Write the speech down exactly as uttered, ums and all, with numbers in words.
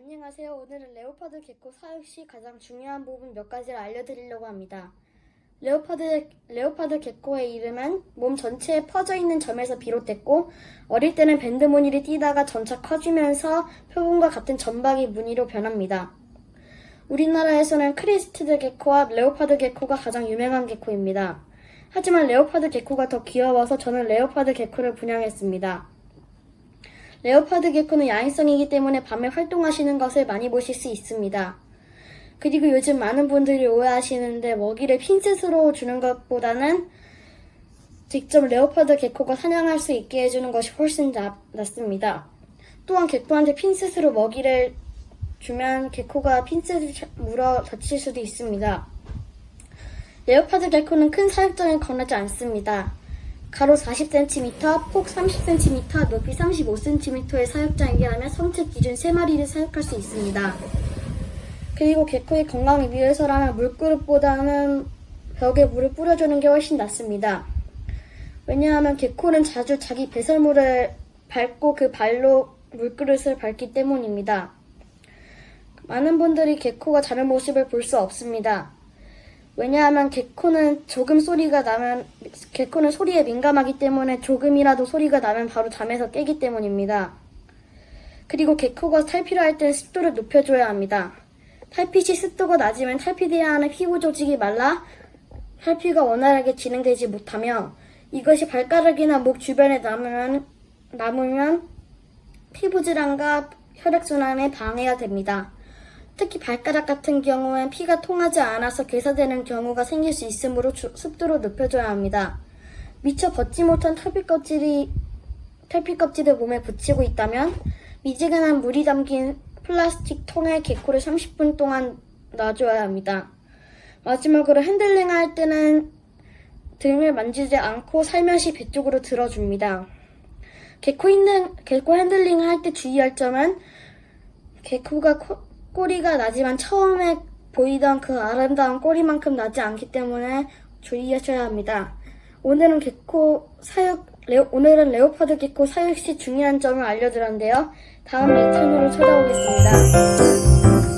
안녕하세요. 오늘은 레오파드 개코 사육 시 가장 중요한 부분 몇 가지를 알려드리려고 합니다. 레오파드, 레오파드 개코의 이름은 몸 전체에 퍼져 있는 점에서 비롯됐고, 어릴 때는 밴드 무늬를 띠다가 점차 커지면서 표본과 같은 점박이 무늬로 변합니다. 우리나라에서는 크리스티드 개코와 레오파드 개코가 가장 유명한 개코입니다. 하지만 레오파드 개코가 더 귀여워서 저는 레오파드 개코를 분양했습니다. 레오파드 개코는 야행성이기 때문에 밤에 활동하시는 것을 많이 보실 수 있습니다. 그리고 요즘 많은 분들이 오해하시는데 먹이를 핀셋으로 주는 것보다는 직접 레오파드 개코가 사냥할 수 있게 해주는 것이 훨씬 나, 낫습니다. 또한 개코한테 핀셋으로 먹이를 주면 개코가 핀셋을 물어 다칠 수도 있습니다. 레오파드 개코는 큰 사육장을 권하지 않습니다. 가로 사십 센티미터, 폭 삼십 센티미터, 높이 삼십오 센티미터의 사육장이라면 성체 기준 세 마리를 사육할 수 있습니다. 그리고 개코의 건강을 위해서라면 물그릇보다는 벽에 물을 뿌려주는 게 훨씬 낫습니다. 왜냐하면 개코는 자주 자기 배설물을 밟고 그 발로 물그릇을 밟기 때문입니다. 많은 분들이 개코가 자는 모습을 볼 수 없습니다. 왜냐하면 개코는 조금 소리가 나면 개코는 소리에 민감하기 때문에 조금이라도 소리가 나면 바로 잠에서 깨기 때문입니다. 그리고 개코가 탈피를 할 때는 습도를 높여줘야 합니다. 탈피 시 습도가 낮으면 탈피돼야 하는 피부 조직이 말라 탈피가 원활하게 진행되지 못하며 이것이 발가락이나 목 주변에 남으면, 남으면 피부 질환과 혈액순환에 방해가 됩니다. 특히 발가락 같은 경우엔 피가 통하지 않아서 괴사되는 경우가 생길 수 있으므로 주, 습도를 높여줘야 합니다. 미처 벗지 못한 탈피 껍질이, 탈피 껍질을 몸에 붙이고 있다면 미지근한 물이 담긴 플라스틱 통에 개코를 삼십 분 동안 놔줘야 합니다. 마지막으로 핸들링 할 때는 등을 만지지 않고 살며시 배 쪽으로 들어줍니다. 개코, 핸들, 개코 핸들링 할 때 주의할 점은 개코가 코, 꼬리가 나지만 처음에 보이던 그 아름다운 꼬리만큼 나지 않기 때문에 주의하셔야 합니다. 오늘은 개코 사육, 레오, 오늘은 레오파드 개코 사육 시 중요한 점을 알려드렸는데요. 다음 이 채널로 찾아오겠습니다.